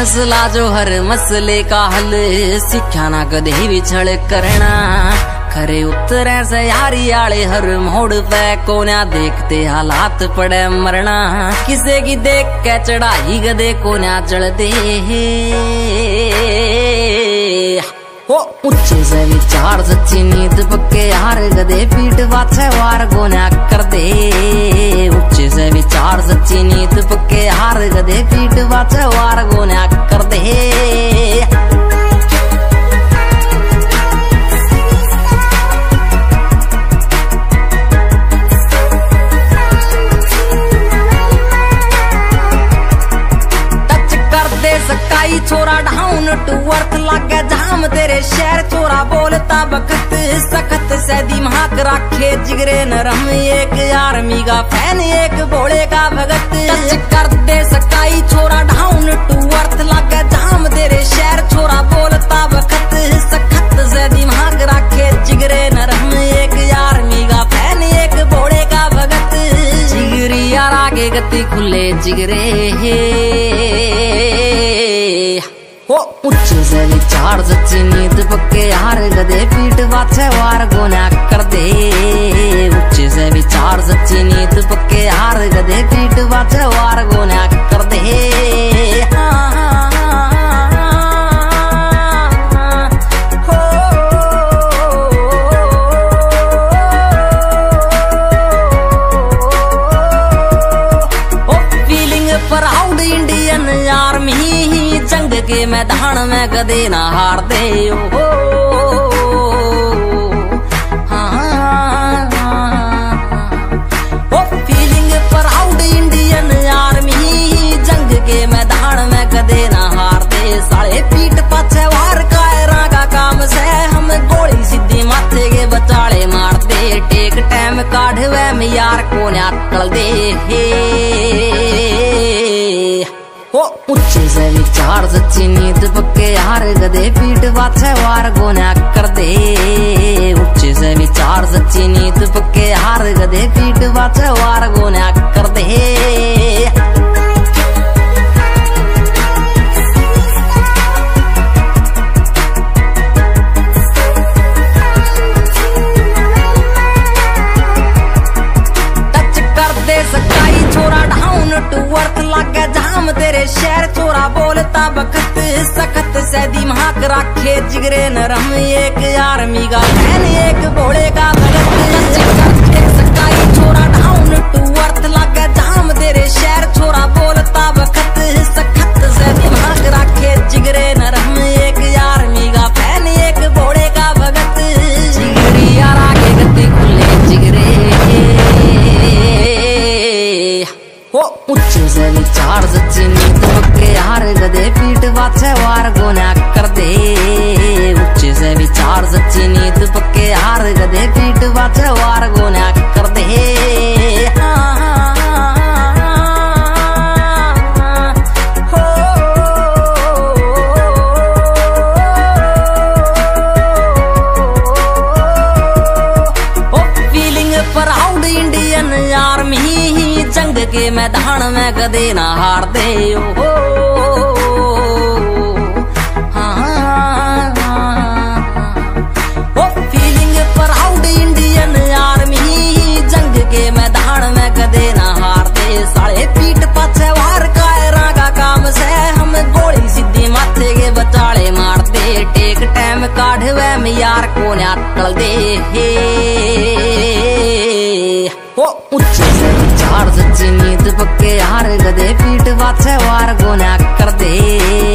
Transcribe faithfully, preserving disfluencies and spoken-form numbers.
फैसला जो हर मसले का हल, सिक्ख्या ना कदे भी छल करना। खरे उतरे से यारी आले हर मोड़ पे कोन्या देखते हालात पड़े मरना। किसे की देख के चढ़ाई गदे कोन्या चढ़ दे हो। ऊंचे से विचार सच्ची नींद पक्के यार गदे पीठ पाछे वार कोन्या कर दे। ऊंचे से विचार सच्ची नींद पक्के यार गदे पीठ पाछे वार कोन्या कर दे। सकाई छोरा डाउन टू अर्थ लागे जाम तेरे शहर छोरा बोलता बखत सखत से दिमाग रखे जिगरे नरम। एक आर्मी का फैन एक भोले का भगत। टच कर दे सकाई छोरा डाउन टू अर्थ लागे जाम तेरे शहर छोरा बोलता बखत सखत से दिमाग रखे जिगरे नरम। एक आर्मी का फैन एक भोले का भगत। जिगरी यार आगे गति खुले जिगरे हो। ऊंचे से विचार सच्ची नींद पक्के यार गदे पीठ पाछे वार कोन्या कर दे। ऊंचे से विचार सच्ची नींद पक्के यार गदे पीठ पाछे वार कोन्या कर दे। फीलिंग प्राउड इंडियन आर्मी जंग के मैदान में कदे ना हार दे हो। हाँ, ओ फीलिंग प्राउड इंडियन आर्मी जंग के मैदान में कदे ना हार दे। साले पीठ पाछे वार कायरा का काम से हम गोली सीधी माथे के बचाले मार दे। टेक टाइम काढ़वे में यार कोन्या टल दे हो। ऊंचे से विचार सच्ची नींद पक्के यार गदे पीठ पाछे वार कोन्या कर दे। ऊंचे से विचार सच्ची नींद पक्के यार गदे पीठ पाछे वार कोन्या कर दे। सकाई छोरा डाउन टू अर्थ लागे जाम तेरे शहर छोरा बोलता बखत सखत से दिमाग रखे जिगरे नरम। एक आर्मी का फैन एक भोले का भगत। सकाई छोरा डाउन टू अर्थ लागे जाम तेरे शहर छोरा बोलता बखत सखत से दिमाग रखे जिगरे नरम। एक आर्मी का फैन एक भोले का भगत। जिगरी यार आगे गति खुले जिगरे हो। ऊंचे से विचार सच्ची नींद पक्के यार गदे पीठ पाछे वार कोन्या कर दे। ऊंचे से विचार सच्ची नींद पक्के यार गदे पीठ पाछे वार कोन्या कर दे। फीलिंग प्राउड इंडियन आर्मी जंग के मैदान में कदे ना हार दे हो। हाँ, ओ फीलिंग प्राउड इंडियन आर्मी जंग के मैदान में कदे ना हार दे। साले पीठ पाछे वार कायरा का काम से हम गोली सीधी माथे के बचाले मार दे। टेक टाइम काढ़वे में यार कोन्या टल दे हो। ऊंचे से विचार सच्ची नींद पक्के यार गदे पीठ पाछे वार कोन्या कर दे।